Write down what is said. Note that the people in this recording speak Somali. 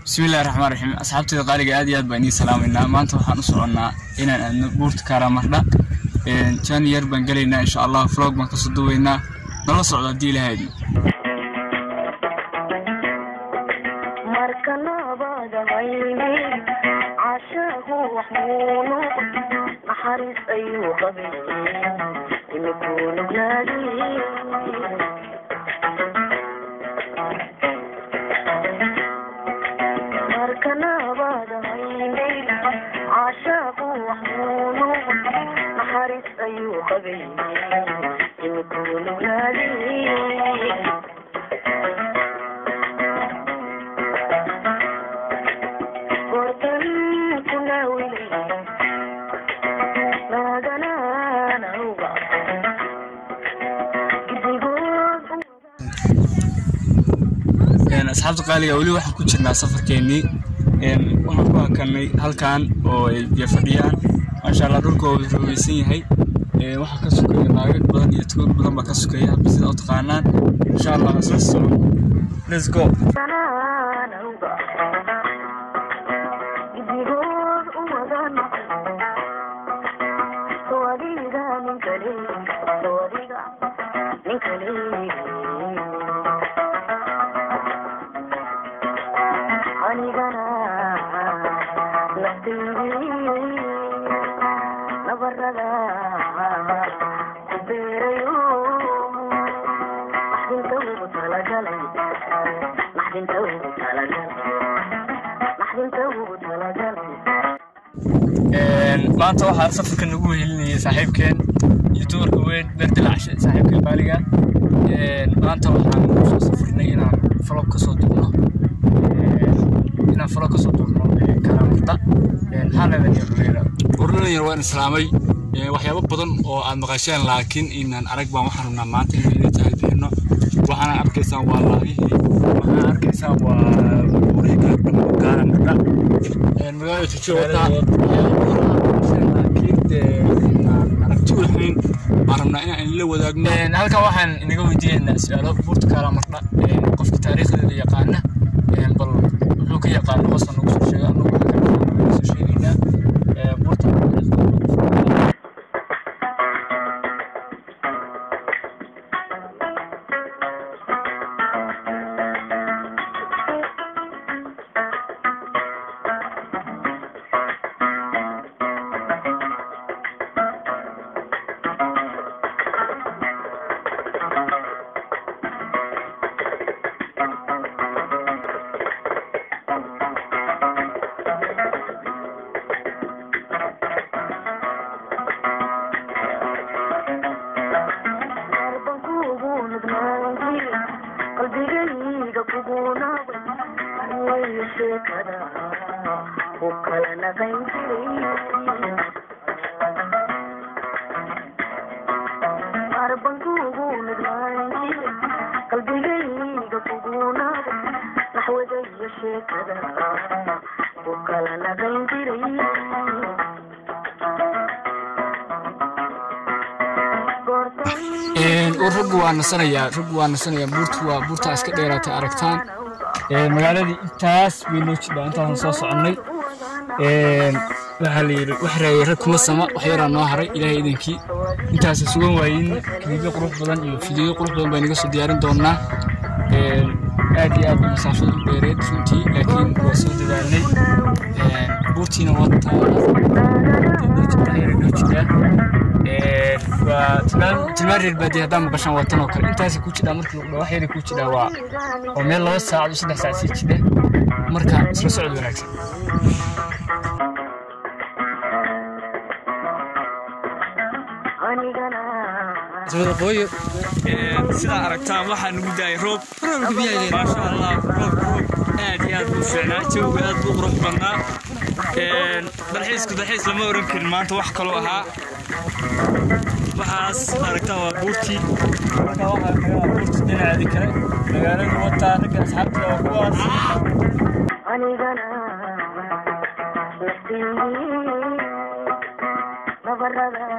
بسم الله الرحمن الرحيم أصحابتي قالي عادي بني سلام إن ما أنتم حنصرنا إن بورت كرامرنا كان يربن قلينا إن شاء الله فلوق ما قصدونا نلصق على الديل هذه مركنا بعد عيني عشاه وحمونه محارس أي طبيعي يكون بلادي مركنا بعد عيني عشاه وحمونه محارس أي طبيعي يكون بلادي أصحابتي قالي أولي واحد كنا سفر كيني وحنا كنا هالكان ويفريان ما شاء الله دولكو رويسين هاي waxa ka sukay naagad badan iyo tuug badan ba ka sukay hab sida oo taqaanaan insha Allah let's go maanta waxa safarkan ugu wehelinayay saaxiibkeen youtuberka weyn Berdelash saaxiibkeen baaliga maanta waxaan soo safarnay inaan vlog ka soo duubno karaamada xaaladda iyo waan islaamay waxyaabo badan oo aan maqasheen laakiin inaan arag baan waxaan rabnaa maanta inaan tahay bixino waxaan arkaysan waa laagihii waxaan arkaysan waa wareegga karaamada magaalada Tijota أنا اللي وداعنا هالك واحد نقول دينا سؤال بورت كرامرنا قف تاريخ اللي يقالنا بل لو كي يقال أصلا نقص شيء نقول شيء لنا بورت رجوان سنة بورت عسكر ديرة أركتان مقالة إنتاس بيلوش بأنتان صوص عني وحري ركوم السماء وحيران نهري إلى إذنكي إنتاس سوون وين كذي قرب بدن فيديو قرب بدن بينقص ديارين دونا آدي مسافر بيرد فنتي لكن وصل دلالي بورتين وطا وتمرر البديه دام قشان وطن وكل انتاس ku jida markii uu wax yar ku jida waa oo meel 2 saac 3 saac si jida marka isla socod wanaagsan sida qoyo sida aragtaan waxa nagu daay roob ma sha Allah roob aad iyo aad u fiicnaa jawga aad u qurux badnaa dalxiis lama oran karin maanta wax kale ahaa waxaas aragtaa waa buurtii marka waxa kaga buurtii dhinaca kale magaalada wata ragga asxaabta waa kuwaas anigana naftii nabarada